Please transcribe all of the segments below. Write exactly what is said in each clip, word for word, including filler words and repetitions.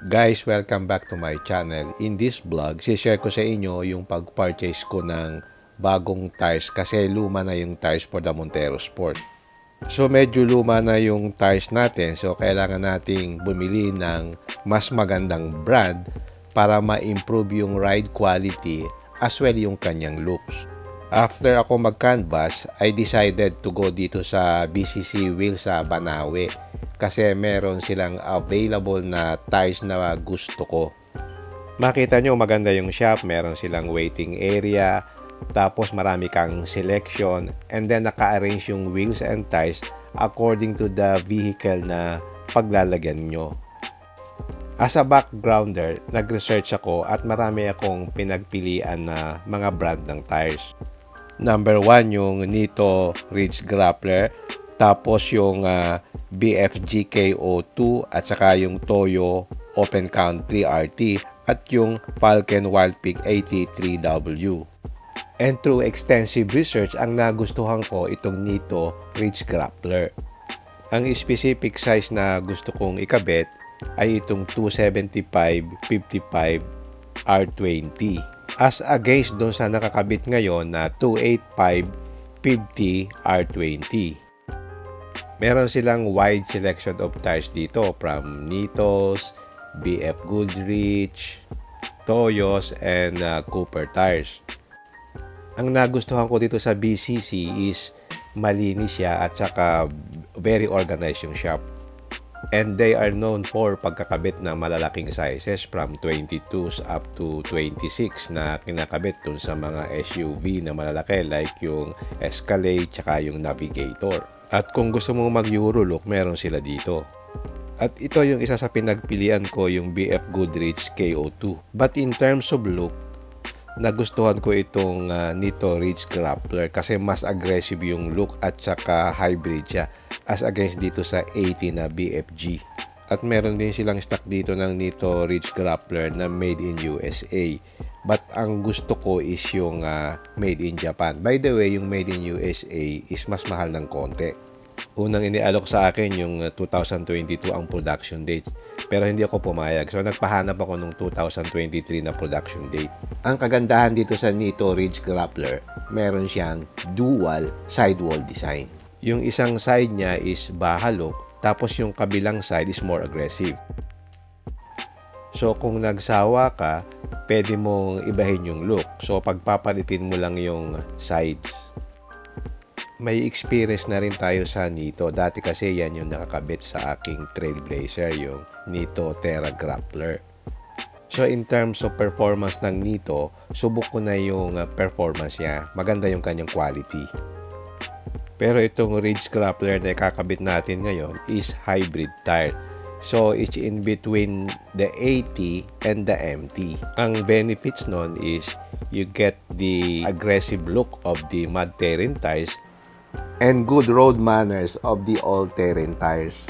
Guys, welcome back to my channel. In this vlog, share ko sa inyo yung pag-purchase ko ng bagong tires kasi luma na yung tires for the Montero Sport. So medyo luma na yung tires natin, so kailangan nating bumili ng mas magandang brand para ma-improve yung ride quality as well yung kanyang looks. After ako mag-canvas, I decided to go dito sa B C C Wheels sa Banawe kasi meron silang available na tires na gusto ko. Makita nyo maganda yung shop, meron silang waiting area, tapos marami kang selection, and then naka-arrange yung wheels and tires according to the vehicle na paglalagyan nyo. As a backgrounder, nag-research ako at marami akong pinagpilian na mga brand ng tires. Number one yung Nitto Ridge Grappler, tapos yung uh, B F G K O two at saka yung Toyo Open Country R T at yung Falken Wildpeak A T three W. And through extensive research, ang nagustuhan ko itong Nitto Ridge Grappler. Ang specific size na gusto kong ikabit ay itong two seventy-five fifty-five R twenty as against doon sa nakakabit ngayon na two eighty-five fifty R twenty. Meron silang wide selection of tires dito from Nitto's, B F Goodrich, Toyo's, and uh, Cooper tires. Ang nagustuhan ko dito sa B C C is malinis siya at saka very organized yung shop. And they are known for pagkakabit ng malalaking sizes from twenty-twos up to twenty-six na kinakabit dun sa mga S U V na malalaki like yung Escalade tsaka yung Navigator. At kung gusto mong mag-Euro look, meron sila dito. At ito yung isa sa pinagpilian ko, yung B F Goodrich K O two. But in terms of look, nagustuhan ko itong uh, Nitto Ridge Grappler kasi mas aggressive yung look at saka hybrid siya as against dito sa eighty na B F G. At meron din silang stock dito ng Nitto Ridge Grappler na made in U S A. But ang gusto ko is yung uh, made in Japan. By the way, yung made in U S A is mas mahal ng konti. Unang inialok sa akin yung uh, two thousand twenty-two ang production date. Pero hindi ako pumayag. So nagpahanap ako nung two thousand twenty-three na production date. Ang kagandahan dito sa Nitto Ridge Grappler, meron siyang dual sidewall design. Yung isang side niya is Baja look, tapos yung kabilang side is more aggressive. So kung nagsawa ka, pwede mong ibahin yung look. So pagpapalitin mo lang yung sides. May experience na rin tayo sa Nitto. Dati kasi yan yung nakakabit sa aking Trailblazer, yung Nitto Terra Grappler. So in terms of performance ng Nitto, subok ko na yung performance niya. Maganda yung kanyang quality. Pero itong Ridge Grappler na kakabit natin ngayon is hybrid tire. So it's in between the eighty and the M T. Ang benefits nun is you get the aggressive look of the mud-terrain tires and good road manners of the all-terrain tires.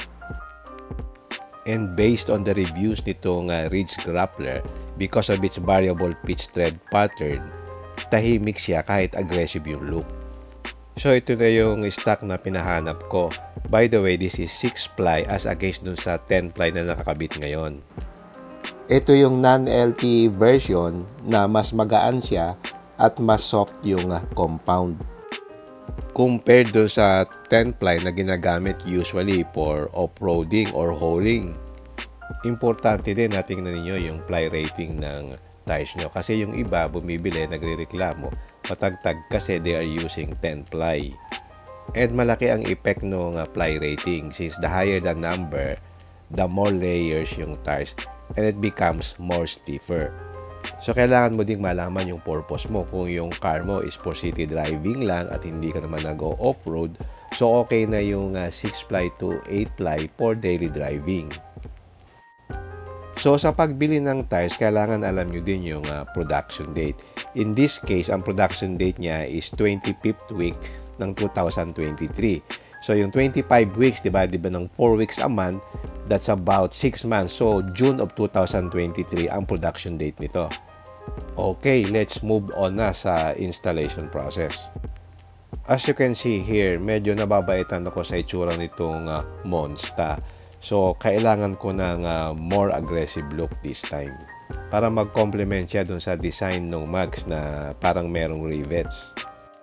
And based on the reviews nitong uh, Ridge Grappler, because of its variable pitch tread pattern, tahimik siya kahit aggressive yung look. So ito na yung stock na pinahanap ko. By the way, this is six ply as against dun sa ten ply na nakakabit ngayon. Ito yung non-L T version na mas magaan siya at mas soft yung uh, compound. Compared do sa ten ply na ginagamit usually for off-roading or hauling. Importante din na tingnan ninyo yung ply rating ng tires nyo kasi yung iba bumibili, nagrereklamo patagtag kasi they are using ten ply. And malaki ang effect ng uh, ply rating since the higher the number, the more layers yung tires and it becomes more stiffer. So, kailangan mo ding malaman yung purpose mo. Kung yung car mo is for city driving lang at hindi ka naman nag-go off-road, so okay na yung uh, six ply to eight ply for daily driving. So, sa pagbili ng tires, kailangan alam nyo din yung uh, production date. In this case, ang production date niya is twenty-fifth week ng two thousand twenty-three. So, yung twenty-five weeks, diba, diba ng four weeks a month, that's about six months. So, June of two thousand twenty-three ang production date nito. Okay, let's move on na sa installation process. As you can see here, medyo nababaitan ako sa itsura nitong uh, Monsta. So, kailangan ko ng uh, more aggressive look this time para mag-complement siya dun sa design ng mags na parang merong rivets.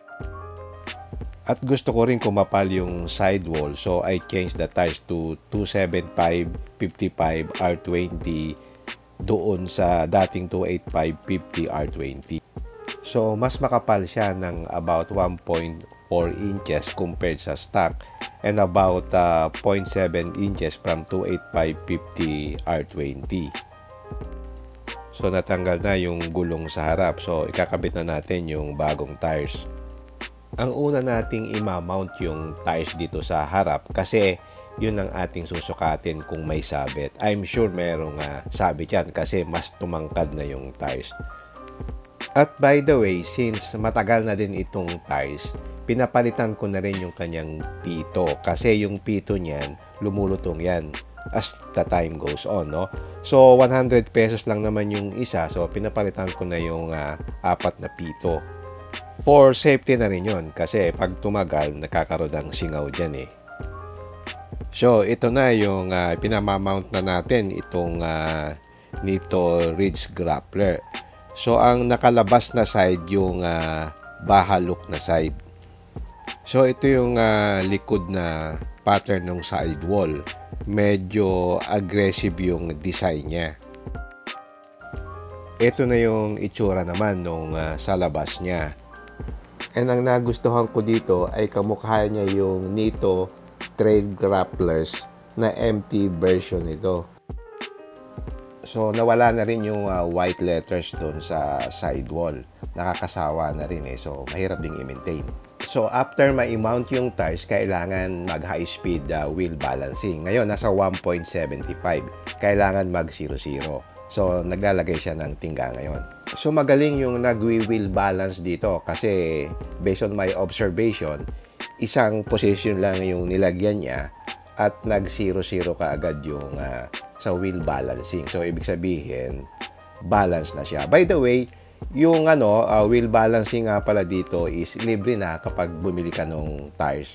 At gusto ko rin kumapal yung sidewall, so I changed the tires to two seventy-five fifty-five R twenty doon sa dating two eighty-five fifty R twenty. So mas makapal siya ng about one point four inches compared sa stock and about uh, zero point seven inches from two eighty-five fifty R twenty. So natanggal na yung gulong sa harap, so ikakabit na natin yung bagong tires. Ang una nating i-mount yung tires dito sa harap kasi yun ang ating susukatin kung may sabit. I'm sure merong uh, sabit yan kasi mas tumangkad na yung tires. At by the way, since matagal na din itong tires, pinapalitan ko na rin yung kanyang pito kasi yung pito niyan lumulutong yan as the time goes on, no? So one hundred pesos lang naman yung isa, so pinapalitan ko na yung uh, apat na pito. For safety na rin yun kasi pag tumagal nakakaroon ng singaw dyan eh. So ito na yung uh, pinamamount na natin itong uh, nito Ridge Grappler. So ang nakalabas na side yung uh, bahalok na side. So ito yung uh, likod na pattern ng sidewall. Medyo aggressive yung design niya. Ito na yung itsura naman nung uh, sa labas niya. And ang nagustuhan ko dito ay kamukha niya yung Nito Trail Grapplers na empty version nito. So nawala na rin yung uh, white letters doon sa sidewall. Nakakasawa na rin eh. So mahirap ding i-maintain. So after ma-mount yung tires, kailangan mag high speed uh, wheel balancing. Ngayon nasa one point seven five. Kailangan mag zero zero. So naglalagay siya ng tingga ngayon. So magaling yung nag-wheel balance dito kasi based on my observation, isang position lang yung nilagyan niya at nag zero zero kaagad yung uh, sa wheel balancing. So ibig sabihin, balance na siya. By the way, yung ano, uh, wheel balancing nga pala dito is libre na kapag bumili ka ng tires.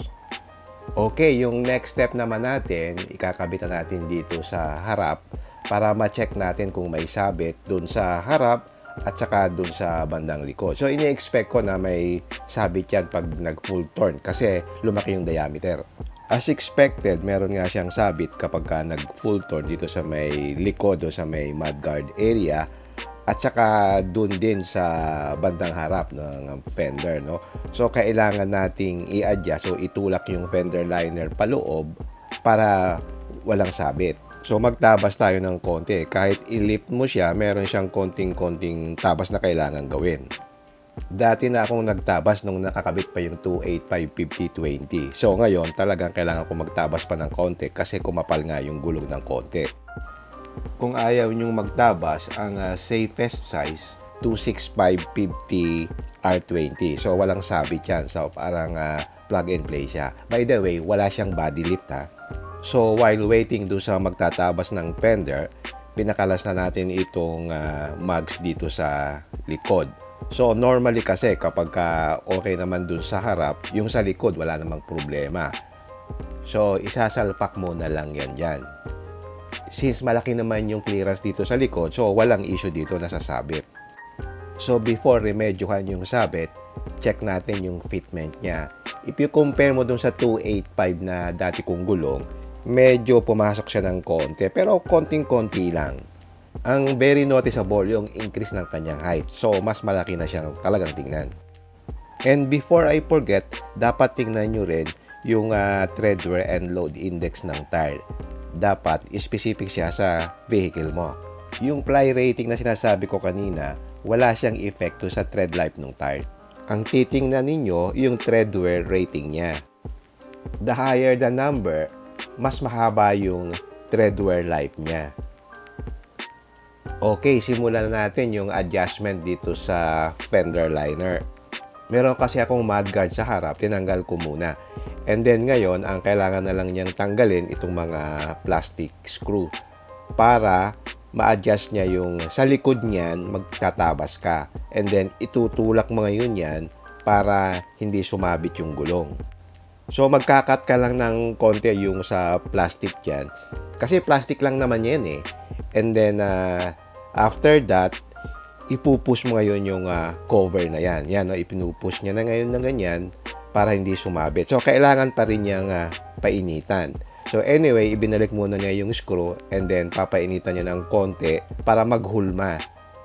Okay, yung next step naman natin, ikakabit na natin dito sa harap para ma-check natin kung may sabit dun sa harap at saka dun sa bandang likod. So, ini-expect ko na may sabit yan pag nag-full turn kasi lumaki yung diameter. As expected, meron nga siyang sabit kapag ka nag-full turn dito sa may likod o sa may mudguard area at saka dun din sa bandang harap ng fender, no? So, kailangan nating i-adjust o itulak yung fender liner paloob para walang sabit. So magtabas tayo ng konti. Kahit i-lift mo siya, meron siyang konting-konting tabas na kailangan gawin. Dati na akong nagtabas nung nakakabit pa yung two eighty-five fifty twenty. So ngayon, talagang kailangan ko magtabas pa ng konti kasi kumapal nga yung gulong ng konti. Kung ayaw nyong magtabas, ang uh, safest size, two sixty-five fifty R twenty. So walang sabit yan. So parang uh, plug and play siya. By the way, wala siyang body lift ha. So, while waiting doon sa magtatabas ng fender, pinakalas na natin itong uh, mugs dito sa likod. So, normally kasi kapag ka okay naman doon sa harap, yung sa likod wala namang problema. So, isasalpak mo na lang yan dyan. Since malaki naman yung clearance dito sa likod, so walang issue dito na sasabit. So, before remedyohan yung sabit, check natin yung fitment niya. If you compare mo doon sa two eighty-five na dati kong gulong, medyo pumasok siya ng konti, pero konting-konti lang. Ang very noticeable yung increase ng kanyang height. So, mas malaki na siyang talagang tingnan. And before I forget, dapat tingnan nyo rin yung uh, tread wear and load index ng tire. Dapat specific siya sa vehicle mo. Yung ply rating na sinasabi ko kanina, wala siyang epekto sa tread life ng tire. Ang titingnan ninyo, yung tread wear rating niya. The higher the number, mas mahaba yung tread wear life niya. Okay, simulan na natin yung adjustment dito sa fender liner. Meron kasi akong mudguard sa harap, tinanggal ko muna. And then ngayon, ang kailangan na lang niyang tanggalin itong mga plastic screw para ma-adjust niya yung sa likod niyan, magtatabas ka. And then itutulak mo ngayon yan para hindi sumabit yung gulong. So magkakat ka lang ng konti yung sa plastic dyan. Kasi plastic lang naman yan eh. And then, uh, after that, ipupush mo ngayon yung uh, cover na yan. Yan, no? Ipinupush niya na ngayon na ganyan para hindi sumabit. So, kailangan pa rin niyang uh, painitan. So, anyway, ibinalik muna niya yung screw and then papainitan niya ng konti para maghulma.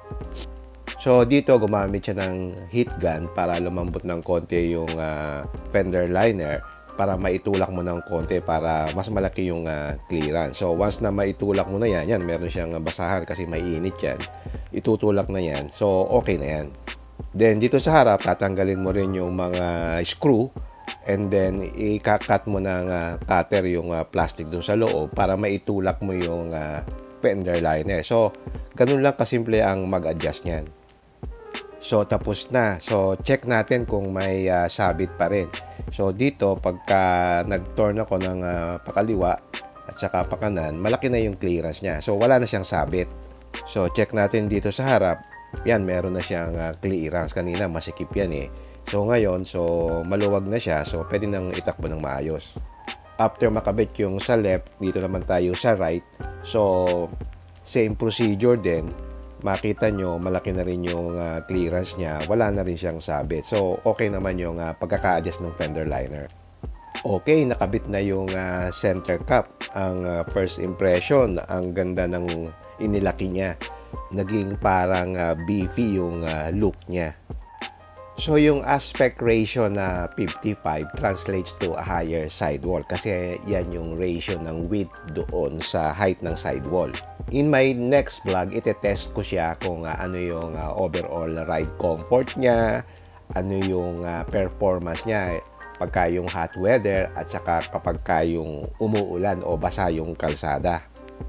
So, dito gumamit siya ng heat gun para lumambot ng konti yung uh, fender liner para maitulak mo ng konti para mas malaki yung uh, clearance. So, once na maitulak mo na yan, yan, meron siyang basahan kasi mainit yan. Itutulak na yan. So, okay na yan. Then, dito sa harap, tatanggalin mo rin yung mga screw and then, i-cut mo ng uh, cutter yung uh, plastic dun sa loob para maitulak mo yung uh, fender liner. So, ganun lang kasimple ang mag-adjust niyan. So, tapos na. So, check natin kung may uh, sabit pa rin. So, dito, pagka nag-turn ako ng uh, pakaliwa at saka pakanan, malaki na yung clearance niya. So, wala na siyang sabit. So, check natin dito sa harap. Yan, meron na siyang uh, clearance. Kanina, masikip yan eh. So, ngayon, so, maluwag na siya. So, pwede nang itakbo ng maayos. After makabit yung sa left, dito naman tayo sa right. So, same procedure din. Makita nyo, malaki na rin yung uh, clearance niya. Wala na rin siyang sabit. So, okay naman yung uh, pagkaka-adjust ng fender liner. Okay, nakabit na yung uh, center cap. Ang uh, first impression, ang ganda ng inilaki niya. Naging parang uh, beefy yung uh, look niya. So, yung aspect ratio na fifty-five translates to a higher sidewall kasi yan yung ratio ng width doon sa height ng sidewall. In my next vlog, itetest ko siya kung uh, ano yung uh, overall ride comfort niya, ano yung uh, performance niya pagka yung hot weather at saka kapag yung umuulan o basa yung kalsada.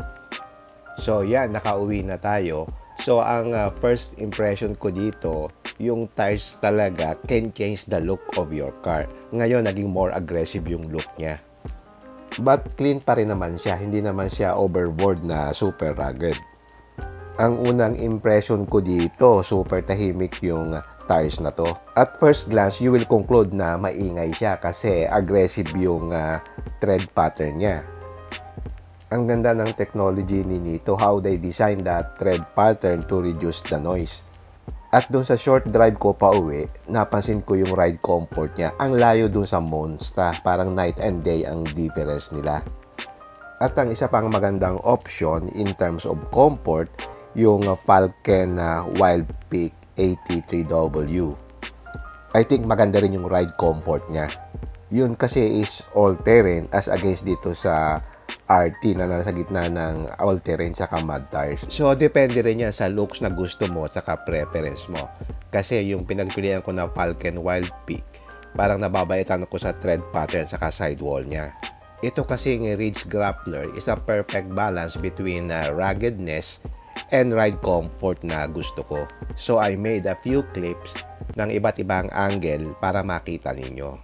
So, yan, nakauwi na tayo. So, ang uh, first impression ko dito, yung tires talaga can change the look of your car. Ngayon, naging more aggressive yung look niya. But clean pa rin naman siya. Hindi naman siya overboard na super rugged. Ang unang impression ko dito, super tahimik yung tires na to. At first glance, you will conclude na maingay siya kasi aggressive yung uh, tread pattern niya. Ang ganda ng technology ni Nito, how they design that tread pattern to reduce the noise. At dun sa short drive ko pa uwi, napansin ko yung ride comfort niya. Ang layo dun sa Monster, parang night and day ang difference nila. At ang isa pang magandang option in terms of comfort, yung Falken uh, Wildpeak eighty-three W. I think maganda rin yung ride comfort niya. Yun kasi is all-terrain as against dito sa R T na nasa gitna ng all-terrain saka mud tires. So, depende rin yan sa looks na gusto mo saka preference mo. Kasi yung pinagpilian ko na Falken Wildpeak, parang nababaitan ko sa tread pattern saka sidewall niya. Ito kasing Ridge Grappler is a perfect balance between uh, ruggedness and ride comfort na gusto ko. So, I made a few clips ng iba't ibang angle para makita ninyo.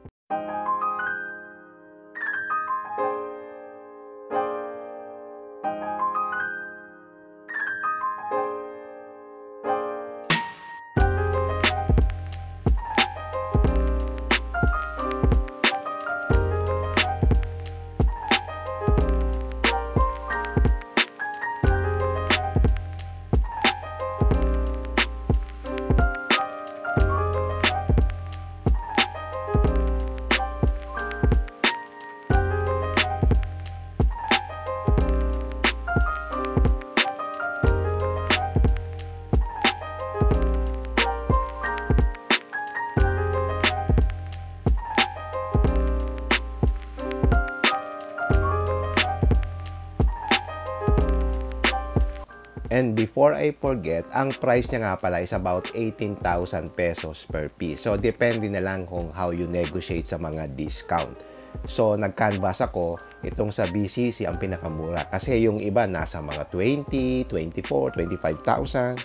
And before I forget, ang price niya nga pala is about eighteen thousand pesos per piece. So, depende na lang kung how you negotiate sa mga discount. So, nag-canvas ako, itong sa B C C ang pinakamura. Kasi yung iba nasa mga twenty, twenty-four, twenty-five thousand.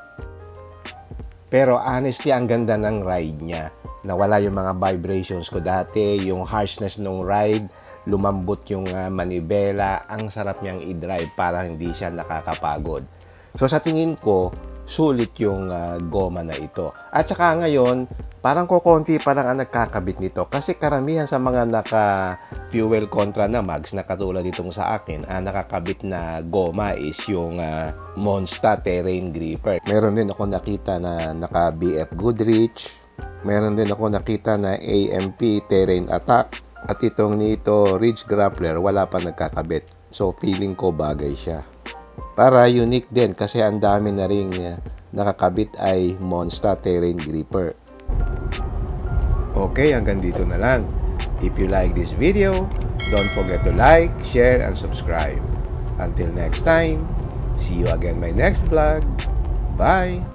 Pero honestly, ang ganda ng ride niya. Nawala yung mga vibrations ko dati, yung harshness ng ride, lumambot yung uh, manibela, ang sarap niyang i-drive para hindi siya nakakapagod. So sa tingin ko, sulit yung uh, goma na ito. At saka ngayon, parang kukonti parang ang nagkakabit nito kasi karamihan sa mga naka fuel contra na mags na katulad itong sa akin, ang nakakabit na goma is yung uh, Monster Terrain Gripper. Meron din ako nakita na naka B F Goodrich, meron din ako nakita na A M P Terrain Attack, at itong nito Ridge Grappler wala pa nagkakabit. So feeling ko bagay siya. Para unique din kasi ang dami na ring nakakabit ay Monster Terrain Gripper. Okay, hanggang dito na lang. If you like this video, don't forget to like, share, and subscribe. Until next time, see you again my next vlog. Bye!